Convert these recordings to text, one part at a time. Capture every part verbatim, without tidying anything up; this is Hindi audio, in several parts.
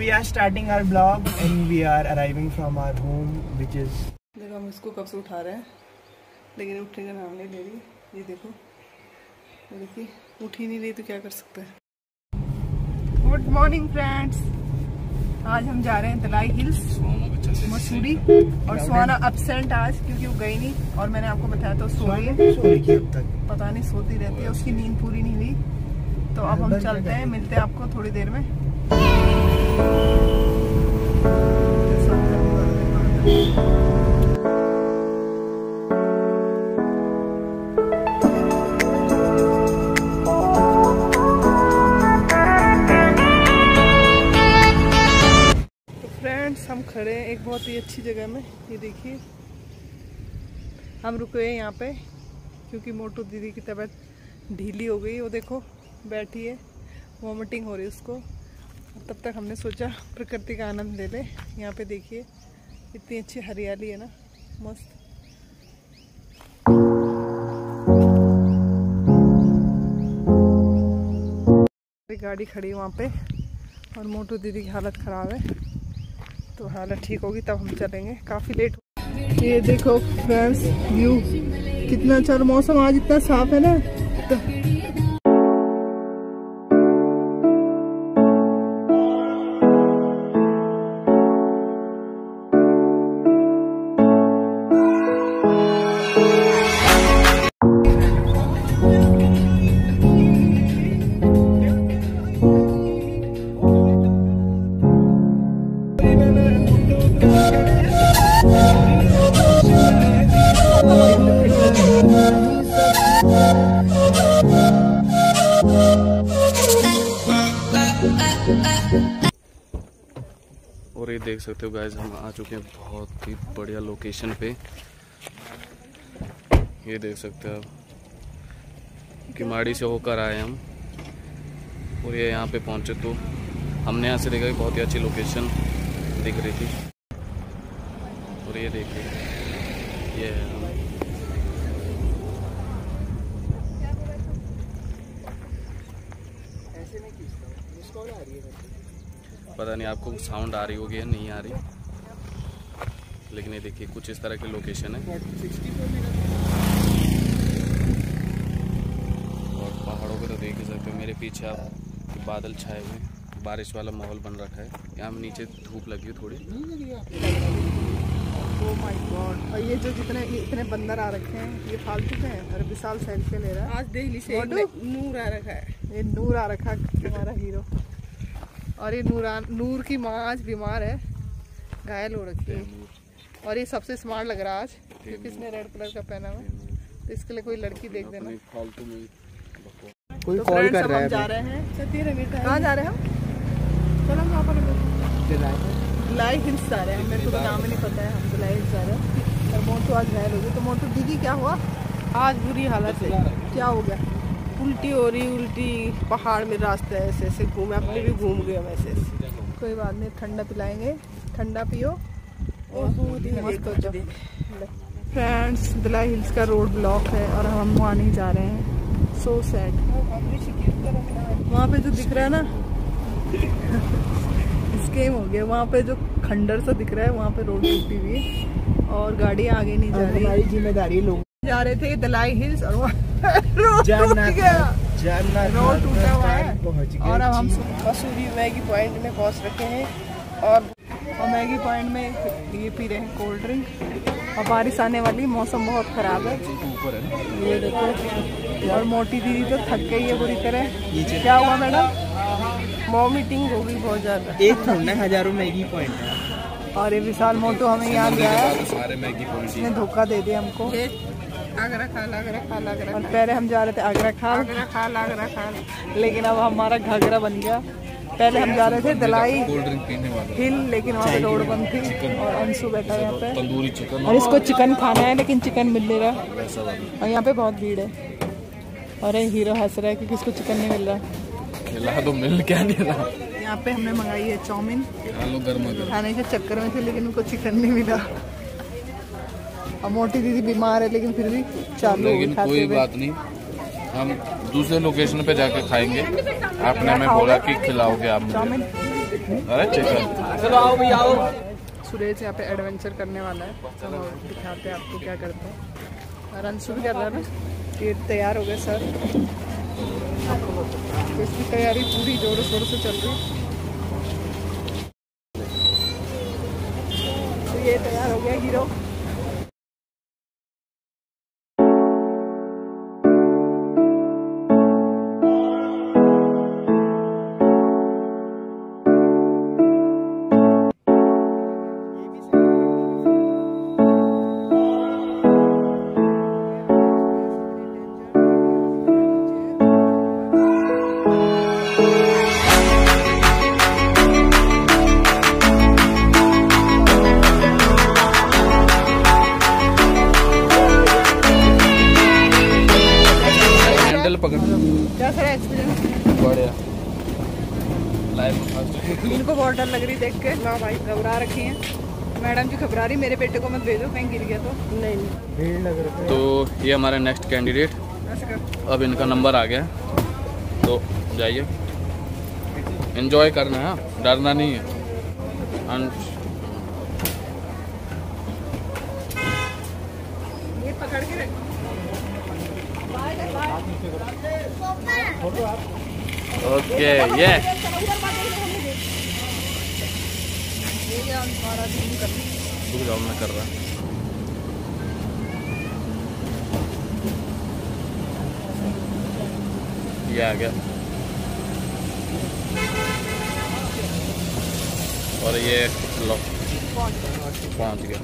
we are starting our vlog and we are arriving from our home which is. देखो हम इसको कब से उठा रहे हैं लेकिन उठने का नाम नहीं ले रही। ये देखो ये देखिए उठ ही नहीं रही तो क्या कर सकते हैं। गुड मॉर्निंग फ्रेंड्स, आज हम जा रहे हैं दलाई हिल्स मसूरी और सुहाना अपसेंट आज क्योंकि वो गई नहीं और मैंने आपको बताया तो सो रही है, पता नहीं सोती रहती है, उसकी नींद पूरी नहीं हुई। तो अब हम चलते हैं, मिलते हैं आपको थोड़ी देर में। हम खड़े हैं एक बहुत ही अच्छी जगह में। ये देखिए हम रुके हैं यहाँ पे क्योंकि मोटू दीदी की तबीयत ढीली हो गई। वो देखो बैठी है, वॉमिटिंग हो रही है उसको। तब तक हमने सोचा प्रकृति का आनंद ले ले। यहाँ पे देखिए इतनी अच्छी हरियाली है ना, मस्त। गाड़ी खड़ी है वहाँ पे और मोटू दीदी की हालत ख़राब है, तो हालत ठीक होगी तब हम चलेंगे। काफ़ी लेट हो। ये देखो फ्रेंड्स व्यू कितना अच्छा, मौसम आज इतना साफ है ना। तो और ये देख सकते हो गाइस, हम आ चुके हैं बहुत ही बढ़िया लोकेशन पे। ये देख सकते हो आप, किमाड़ी से होकर आए हम और ये यहाँ पे पहुँचे तो हमने यहाँ से देखा कि बहुत ही अच्छी लोकेशन दिख रही थी। और ये देखिए ये है हम पता नहीं आपको साउंड आ रही होगी या नहीं आ रही, लेकिन ये देखिए कुछ इस तरह की लोकेशन है। और पहाड़ों को तो देख ही सकते हो, मेरे पीछे आप बादल छाए हुए, बारिश वाला माहौल बन रखा है। यहाँ नीचे धूप लगी है थोड़ी। ओह माय गॉड, और ये जो जितने इतने बंदर आ रखे हैं ये फालतू के हैं। अरे विशाल सेल्फी ले रहा है, आज दिल्ली से नूर आ रखा है। ये नूर आ रखा हमारा हीरो। और ये नूरान नूर की माँ आज बीमार है, घायल हो रखी है। और ये सबसे स्मार्ट लग रहा है आज क्योंकि इसने रेड कलर का पहना हुआ है, तो इसके लिए कोई लड़की देख देना। कोई कॉल कर रहा है। जा रहे हैं, कहाँ जा रहे हैं हम? चलो हम पर दलाई हिल्स जा रहे हैं। मेरे को तो नाम ही नहीं पता है, हम दलाई हिल्स जा रहे हैं। और मोटू आज घायल हो गई। तो मोटू दीदी क्या हुआ? आज बुरी हालत है। क्या हो गया? उल्टी हो रही, उल्टी पहाड़ में रास्ते ऐसे ऐसे घूमे, अपने भी घूम गए वैसे। कोई बात नहीं, ठंडा पिलाएंगे, ठंडा पियो और मस्त हो जाओ। फ्रेंड्स दलाई हिल्स का रोड ब्लॉक है और हम वहाँ नहीं जा रहे हैं। So sad. वहाँ पे जो दिख रहा है ना स्केम हो गया। वहाँ पे जो खंडर सा दिख रहा है वहाँ पे रोड टूटी हुई है और गाड़ी आगे नहीं जा रही। हमारी जिम्मेदारी लोग जा रहे थे दलाई हिल्स और रोड टूट गया, रोड टूटा हुआ है। और अब हम मसूरी मैगी पॉइंट में पहुंच रखे हैं और, और मैगी पॉइंट में ये पी रहे हैं कोल्ड ड्रिंक। और बारिश आने वाली, मौसम बहुत खराब है। ये देखो, और मोटी दीदी तो थक गई है बुरी तरह। क्या हुआ मैडम? वॉमिटिंग हो गई बहुत ज्यादा। एक थोड़ा हजारों मैगी पॉइंट है। और ये विशाल मोटू हमें यहाँ गया है, इसने धोखा दे दिया हमको। आगरा खाल आगरा खाल आगरा। और पहले हम जा रहे थे आगरा खाल आगरा खाल आगरा खाल, लेकिन अब हमारा घाघरा बन गया। पहले हम जा रहे थे दलाई हिल, लेकिन वहाँ पे रोड बंद थी और अंशु बैठा है यहाँ पे तंदूरी चिकन, और इसको चिकन खाना है लेकिन चिकन मिल नहीं रहा और यहाँ पे बहुत भीड़ है। और हीरो हंस रहा है क्योंकि इसको चिकन नहीं मिल रहा। खिला तो मिल क्या नहीं रहा। यहाँ पे हमने मंगाई है चाउमीन, खाने के चक्कर में थे लेकिन उनको चिकन नहीं मिला। और मोटी दीदी बीमार है लेकिन फिर भी चालू लेकिन कोई बात नहीं, हम दूसरे लोकेशन पे जाके खाएंगे। आपने हमें बोला कि खिलाओगे आप चाउमीन। चलो आओ भाई आओ। सुरेश यहाँ पे एडवेंचर करने वाला है, तो हम दिखाते हैं आपको क्या करते हैं। रंशु भी कर रहा है ना, ये तैयार हो गए सर, तो इसकी तैयारी पूरी जोरों शोरों से चल रही है। तो ये तैयार हो गया हीरो। कैसा है एक्सपीरियंस? बढ़िया। इनको बहुत डर लग रही देख के। ना भाई घबरा रखी हैं मैडम जी, घबरा रही। मेरे बेटे को मत भेजो, कहीं गिर गया तो। नहीं नहीं भीड़ लग रही है। तो ये हमारे नेक्स्ट कैंडिडेट, अब इनका नंबर आ गया, तो जाइए एंजॉय करना है, डरना नहीं है। ये पकड़ के रख। ओके ये रुक जाओ, मैं कर रहा। ये आ गया और ये लो पहुंच गया।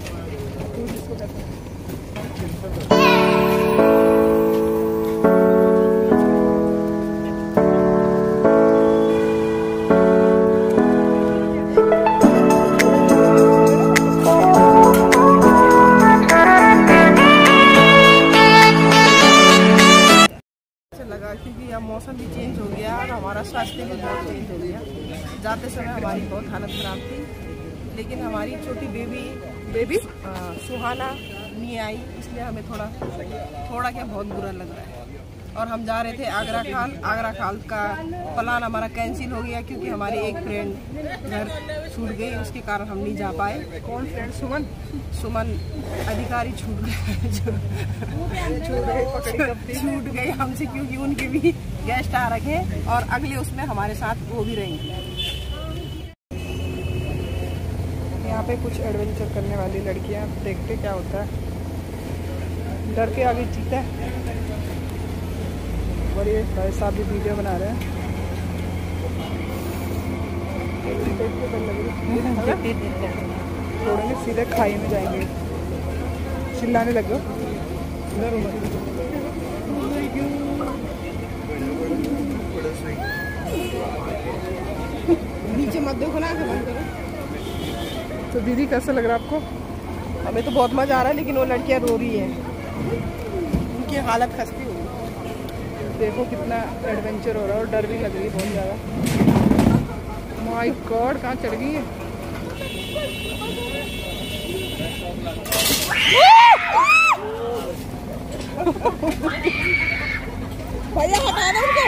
क्योंकि अब मौसम भी चेंज हो गया और हमारा स्वास्थ्य भी बहुत चेंज हो गया। जाते समय हमारी बहुत हालत ख़राब थी, लेकिन हमारी छोटी बेबी बेबी सुहाना नहीं आई, इसलिए हमें थोड़ा थोड़ा क्या बहुत बुरा लग रहा है। और हम जा रहे थे आगरा खान। आगरा खान का प्लान हमारा कैंसिल हो गया क्योंकि हमारी एक फ्रेंड घर छूट गई, उसके कारण हम नहीं जा पाए। कौन फ्रेंड? सुमन सुमन अधिकारी छूट गए छूट गए हमसे, क्योंकि उनके भी गेस्ट आ रखे हैं और अगले उसमें हमारे साथ वो भी रहेंगे। यहाँ पे कुछ एडवेंचर करने वाली लड़कियाँ, देखते क्या होता है। डर के आगे जीता है। और ये भाई साहब भी वीडियो बना रहे हैं। छोड़ेंगे सीधे खाई में जाएंगे, चिल्लाने लग गए। नीचे मत देखो ना, तो दीदी कैसा लग रहा है आपको? हमें तो बहुत मजा आ रहा है, लेकिन वो लड़कियां रो रही हैं, उनकी हालत खस्ती हो गई। देखो कितना एडवेंचर हो रहा है और डर भी लग रही है बहुत ज़्यादा। माय गॉड, कहाँ चढ़ गई है? भैया हटा दो उनको।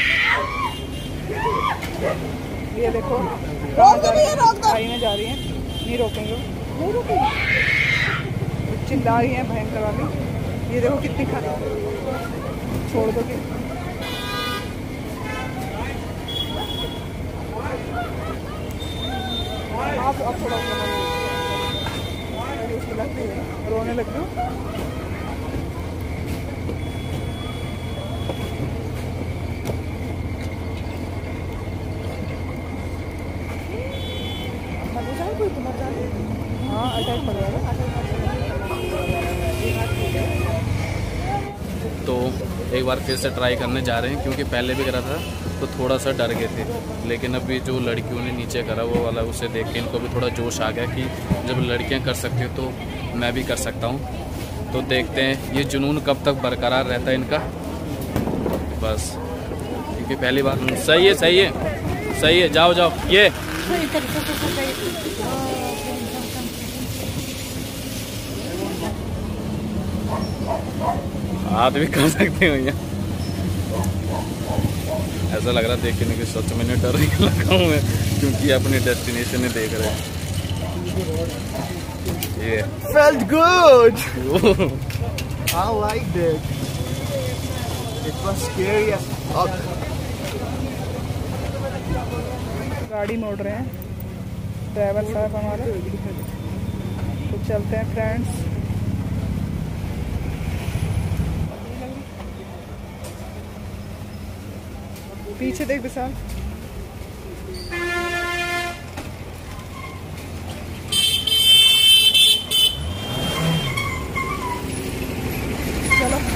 ये देखो खाई में जा रही हैं, नहीं रोकेंगे, नहीं रोकेंगे, चिल्ला रही हैं भयंकर वाली। ये देखो कितनी खाई, छोड़ दो कि आप आप थोड़ा रोने लग गई। हाँ अटैक पड़ जाएगा। तो एक बार फिर से ट्राई करने जा रहे हैं, क्योंकि पहले भी करा था तो थोड़ा सा डर गए थे, लेकिन अभी जो लड़कियों ने नीचे करा वो वाला, उसे देख के इनको भी थोड़ा जोश आ गया कि जब लड़कियां कर सकती हो तो मैं भी कर सकता हूं। तो देखते हैं ये जुनून कब तक बरकरार रहता है इनका, बस। क्योंकि पहली बार सही है सही है सही है, जाओ जाओ। ये हाथ भी कर सकते हो यहाँ। ऐसा लग रहा है देख के कि सच में डर लगा हूँ मैं। क्योंकि अपने डेस्टिनेशन में देख रहे हैं। ये Felt good. I liked it. It was scary as fuck. गाड़ी मोड़ रहे हैं ड्राइवर साहब हमारे, तो चलते हैं फ्रेंड्स। पीछे देख विशाल। चलो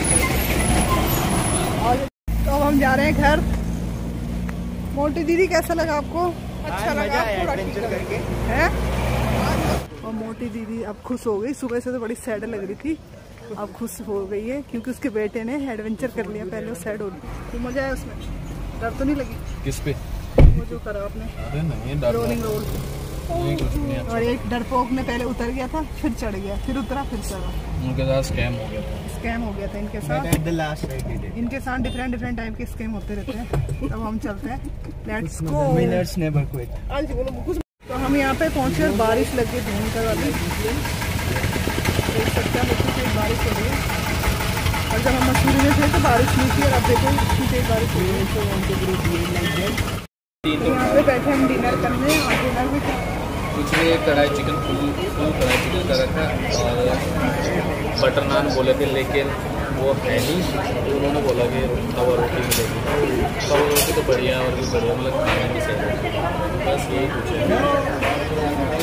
और तो हम जा रहे हैं घर। मोटी दीदी कैसा लगा आपको? अच्छा लगा आपको एडवेंचर करके हैं? और मोटी दीदी अब खुश हो गई, सुबह से तो बड़ी सैड लग रही थी, अब खुश हो गई है क्योंकि उसके बेटे ने एडवेंचर कर लिया। पहले वो सैड हो रही थी। मजा आया उसमें? डर तो नहीं लगी? किस पे? वो जो करा आपने। अरे नहीं, डर रोलिंग रोल। नहीं, कुछ नहीं। और एक डरपोक ने पहले उतर गया था, फिर चढ़ गया, फिर उतरा, फिर चढ़ा। उनके साथ स्कैम हो गया था। स्कैम हो गया था इनके साथ। The last ride we did. इनके साथ डिफरेंट डिफरेंट टाइप के स्कैम होते रहते हैं। अब हम चलते हैं, let's go. Winners never quit. तो हम यहाँ पे पहुँचे और बारिश लग गई भयंकर वाली, देख सकते हैं कितनी बारिश हो रही है। और जब हम मसूरी में थे तो बारिश नहीं थी, और अब देखो कितनी तेज बारिश हो रही है। यहाँ पे बैठे हम डिनर करने, और डिनर भी कुछ भी kadhai chicken full full kadhai chicken का रखा और बटर नान बोले थे, लेकिन वो है नहीं। तो उन्होंने बोला कि तवा रोटी मिलेगी। तवा रोटी तो बढ़िया और भी बढ़िया, मतलब खाने में सही है। बस यही कुछ है।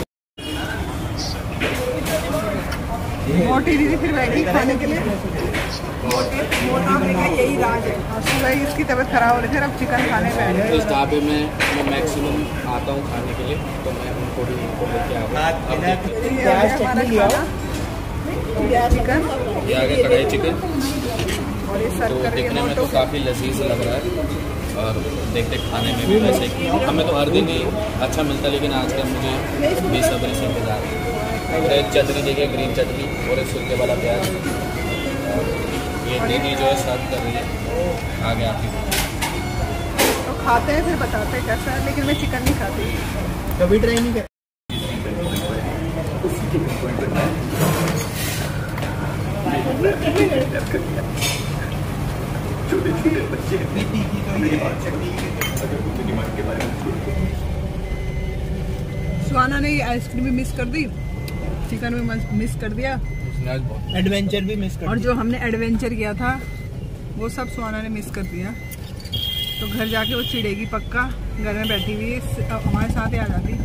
मोटी दीदी फिर बैठी खाने के लिए। मोटी मोटा होने का यही राज है। और सुबह इसकी तबीयत खराब हो रही थी, अब चिकन खाने बैठे। इस ढाबे में मैं मैक्सिमम आता हूँ खाने के लिए, तो मैं उनको भी लेके आऊँगा। चिकन ये आ गया कढ़ाई चिकन, और ये सर्व तो कर रही है दिखने में मोटो। तो काफ़ी लजीज लग रहा है और देखते खाने में भी वैसे ही। हमें तो हर दिन ही अच्छा मिलता है, लेकिन आजकल मुझे बेसब्री से इंतजार है। रेड चटनी देखिए, ग्रीन चटनी और एक सुरखे वाला प्याज। ये दीदी जो है सर्व कर रही है आगे आपकी। तो खाते हैं फिर बताते हैं कैसा है, लेकिन मैं चिकन नहीं खाती। कभी ट्राई नहीं कर। सुहाना ने आइसक्रीम भी मिस कर दी, चिकन भी मिस कर दिया, एडवेंचर भी मिस कर। और जो हमने एडवेंचर किया था वो सब सुहाना ने मिस कर दिया। तो घर जाके वो चिढ़ेगी पक्का, घर में बैठी हुई हमारे साथ ही आ जाती।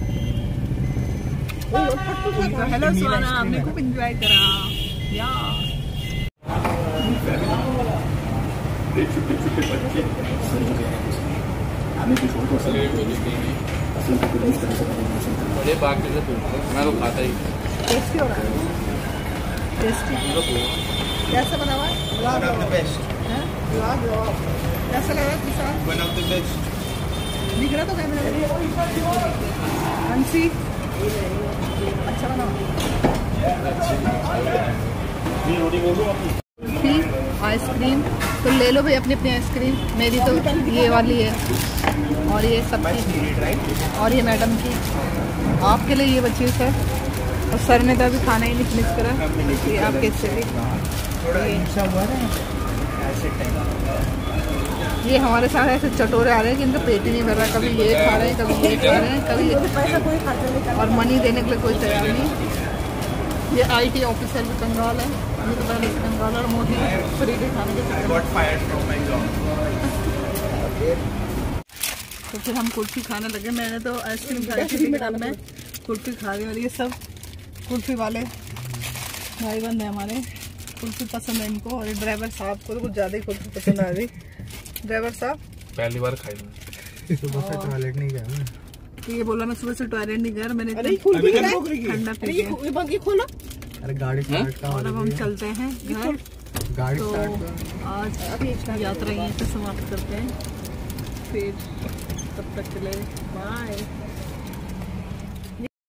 तो हेलो सुहाना, हमने खूब एंजॉय करा यार। अरे बाकी से मैं तो खाता ही। टेस्टी हो रहा है, टेस्टी। कैसा बना हुआ है? One of the best. कैसा लग रहा है किसान? One of the best. दिख रहा तो कैमरे में? हंसी अच्छा बना। कुल्फी, आइसक्रीम तो ले लो भाई अपनी अपनी आइसक्रीम। मेरी तो ये वाली है, और ये सबकी, और ये मैडम की। आपके लिए ये बची है सर, और सर ने तो अभी खाना ही नहीं फिनिश करा। ये आपके से ये हमारे साथ ऐसे चटोरे आ रहे हैं कि इनका पेट ही नहीं भर रहा। कभी ये खा रहे हैं, कभी ये खा रहे हैं, कभी ये, और मनी देने के लिए कोई तैयार नहीं। ये आईटी ऑफिसर भी कंगाल है, ये तो पहले से कंगाल, और मोदी फ्री के खाने के। तो फिर हम कुल्फी खाने लगे। मैंने तो आइसक्रीम खाई थी, लेकिन मैं कुल्फी खा रही हूँ। और ये सब कुल्फी वाले भाई बंद है हमारे, कुल्फी पसंद है इनको। और ड्राइवर साहब को तो कुछ ज़्यादा ही कुल्फी पसंद आ रही। ड्राइवर साहब पहली बार खाई मैं, सुबह से टॉयलेट नहीं गया मैं। तो ये बोला मैं सुबह से टॉयलेट नहीं गया, मैंने ठंडा पी लिया। अरे गाड़ी स्टार्ट का। और अब हम चलते हैं घर। गाड़ी तो स्टार्ट। आज यात्रा यहीं पे समाप्त करते हैं, फिर तब तक के लिए बाय।